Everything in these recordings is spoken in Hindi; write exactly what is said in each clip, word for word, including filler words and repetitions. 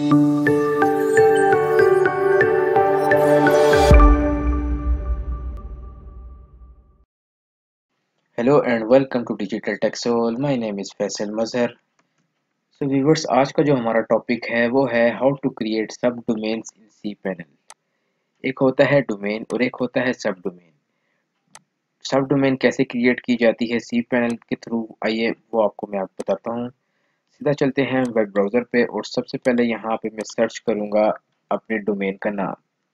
Hello and welcome to digital tech sol. My name is Faisal Mazhar. So viewers, आज का जो हमारा टॉपिक है वो है how to create subdomains in C panel. एक होता है डोमेन और एक होता है सब डोमेन। सब डोमेन कैसे क्रिएट की जाती है सी पैनल के थ्रू, आइए वो आपको मैं आप बताता हूँ। सीधा चलते हैं वेब ब्राउज़र पे और सबसे पहले यहाँ पे मैं सर्च करूँगा अपने डोमेन का नाम।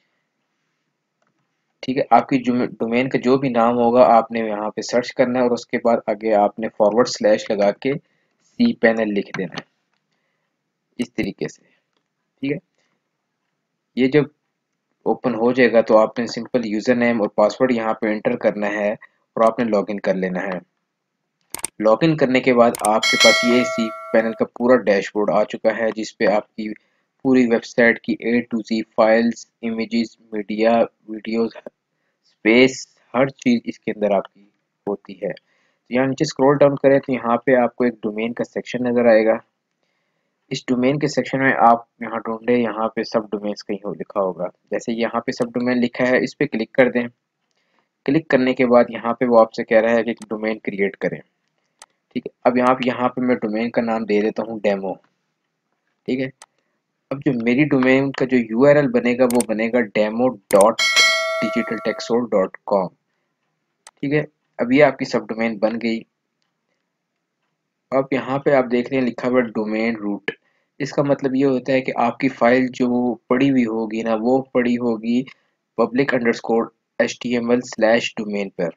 ठीक है, आपकी जो डोमेन का जो भी नाम होगा आपने यहाँ पे सर्च करना है और उसके बाद आगे आपने फॉरवर्ड स्लैश लगा के सी पैनल लिख देना है इस तरीके से। ठीक है, ये जब ओपन हो जाएगा तो आपने सिंपल यूजर नेम और पासवर्ड यहाँ पे एंटर करना है और आपने लॉगिन कर लेना है। लॉगिन करने के बाद आपके पास ये सी पैनल का पूरा डैशबोर्ड आ चुका है जिसपे आपकी पूरी वेबसाइट की A to Z files, images, media, videos, space, हर चीज इसके अंदर आपकी होती है। तो यहाँ नीचे स्क्रॉल डाउन करें तो यहाँ पे आपको एक डोमेन का सेक्शन नजर आएगा। इस डोमेन के सेक्शन में आप यहाँ ढूंढे, यहाँ पे सब डोमेन्स कहीं हो लिखा होगा। जैसे यहाँ पे सब डोमेन लिखा है, इस पे क्लिक कर दें। क्लिक करने के बाद यहाँ पे वो आपसे कह रहा है कि डोमेन क्रिएट करें। ठीक है, अब यहाँ पे यहाँ पे मैं डोमेन का नाम दे देता हूँ डेमो। ठीक है, अब जो मेरी डोमेन का जो यूआरएल बनेगा वो बनेगा demo dot digital techsol dot com. ठीक है, अब ये आपकी सब डोमेन बन गई। अब यहाँ पे आप देख रहे हैं लिखा हुआ डोमेन रूट। इसका मतलब ये होता है कि आपकी फाइल जो पड़ी हुई होगी ना वो पड़ी होगी public underscore H T M L slash domain पर।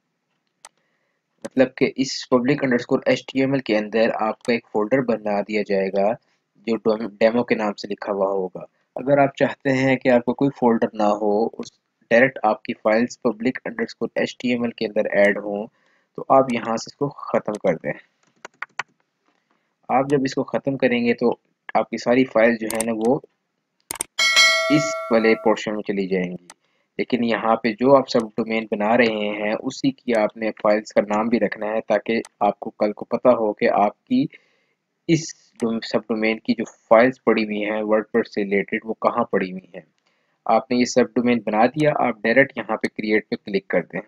मतलब कि इस public underscore H T M L के अंदर आपका एक फोल्डर बना दिया जाएगा जो डेमो के नाम से लिखा हुआ होगा। अगर आप चाहते हैं कि आपको कोई फोल्डर ना हो, उस डायरेक्ट आपकी files public underscore H T M L के अंदर ऐड हो, तो आप यहाँ से इसको ख़त्म कर दें। आप जब इसको ख़त्म करेंगे तो आपकी सारी फाइल जो है ना वो इस वाले पोर्शन में चली जाएंगी। लेकिन यहाँ पे जो आप सब डोमेन बना रहे हैं उसी की आपने फाइल्स का नाम भी रखना है ताकि आपको कल को पता हो कि आपकी इस सब डोमेन की जो फाइल्स पड़ी हुई हैं वर्डप्रेस से रिलेटेड वो कहाँ पड़ी हुई हैं। आपने ये सब डोमेन बना दिया, आप डायरेक्ट यहाँ पे क्रिएट पे क्लिक कर दें।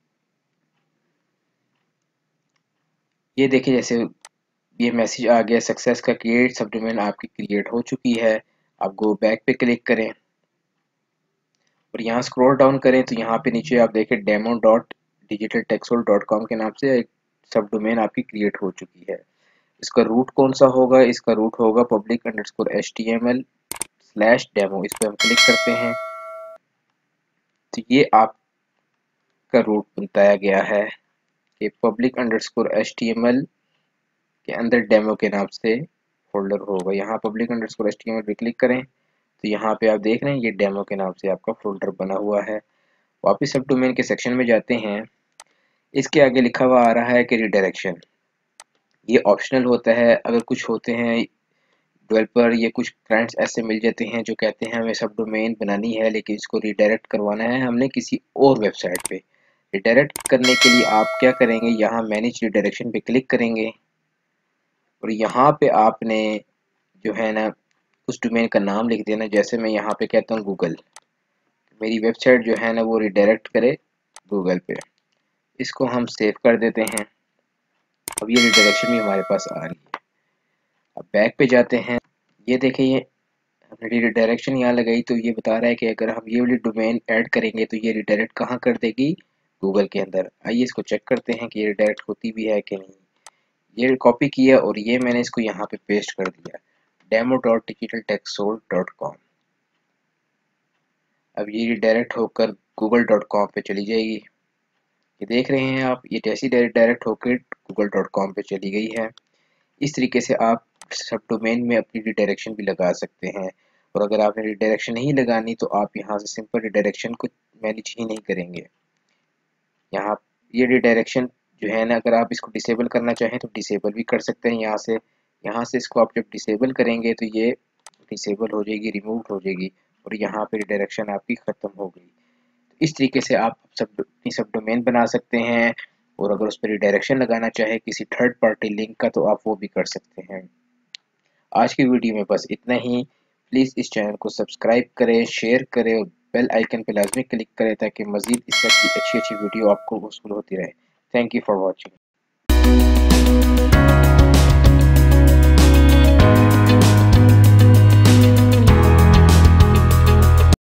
ये देखिए, जैसे ये मैसेज आ गया सक्सेस का, क्रिएट सब डोमेन आपकी क्रिएट हो चुकी है। आप गो बैक पे क्लिक करें और यहाँ स्क्रॉल डाउन करें तो यहाँ पे नीचे आप देखें demo dot digital techsol dot com के नाम से एक सब डोमेन आपकी क्रिएट हो चुकी है। इसका रूट कौन सा होगा? इसका रूट होगा public underscore H T M L slash demo. इस पर हम क्लिक करते हैं तो ये आपका रूट बताया गया है कि public underscore H T M L के अंदर डेमो के नाम से फोल्डर होगा। यहाँ public underscore H T M L पे क्लिक करें तो यहाँ पे आप देख रहे हैं ये डेमो के नाम से आपका फोल्डर बना हुआ है। वापिस सब डोमेन के सेक्शन में जाते हैं। इसके आगे लिखा हुआ आ रहा है कि रिडायरेक्शन। ये ऑप्शनल होता है। अगर कुछ होते हैं डेवलपर या कुछ क्लाइंट्स ऐसे मिल जाते हैं जो कहते हैं हमें सब डोमेन बनानी है लेकिन इसको रिडायरेक्ट करवाना है हमने किसी और वेबसाइट पे। रिडायरेक्ट करने के लिए आप क्या करेंगे, यहाँ मैनेज रिडायरेक्शन पे क्लिक करेंगे और यहाँ पे आपने जो है ना उस डोमेन का नाम लिख देना। जैसे मैं यहाँ पे कहता हूँ गूगल, मेरी वेबसाइट जो है ना वो रिडायरेक्ट करे गूगल पे। इसको हम सेव कर देते हैं। अब ये रिडायरेक्शन भी हमारे पास आ रही है। अब बैक पे जाते हैं। ये देखें, ये हमने रिडायरेक्शन यहाँ लगाई तो ये बता रहा है कि अगर हम ये वाली डोमेन ऐड करेंगे तो ये रिडायरेक्ट कहाँ कर देगी, गूगल के अंदर। आइए इसको चेक करते हैं कि ये रिडायरेक्ट होती भी है कि नहीं। ये कॉपी किया और ये मैंने इसको यहाँ पे पेस्ट कर दिया, demo dot digital techsol dot com. अब ये रिडायरेक्ट होकर गूगल डॉट कॉम पे चली जाएगी। ये देख रहे हैं आप, ये जैसी डायरेक्ट होकर गूगल डॉट कॉम पे चली गई है। इस तरीके से आप सब डोमेन में अपनी रिडायरेक्शन भी लगा सकते हैं। और अगर आपने रिडायरेक्शन नहीं लगानी तो आप यहाँ से सिंपल रिडायरेक्शन को मैनेज ही नहीं करेंगे। यहाँ ये रिडायरेक्शन जो है ना, अगर आप इसको डिसेबल करना चाहें तो डिसेबल भी कर सकते हैं यहाँ से। यहाँ से इसको आप जब डिसेबल करेंगे तो ये डिसेबल हो जाएगी, रिमूव हो जाएगी और यहाँ पे रिडायरेक्शन आपकी ख़त्म हो गई। इस तरीके से आप सब अपनी सब डोमेन बना सकते हैं और अगर उस पर रिडायरेक्शन लगाना चाहे किसी थर्ड पार्टी लिंक का तो आप वो भी कर सकते हैं। आज की वीडियो में बस इतना ही। प्लीज़ इस चैनल को सब्सक्राइब करें, शेयर करें और बेल आइकन पे लाजमी क्लिक करें ताकि मज़ीद इस तरह की अच्छी अच्छी वीडियो आपको वसूल होती रहे। Thank you for watching.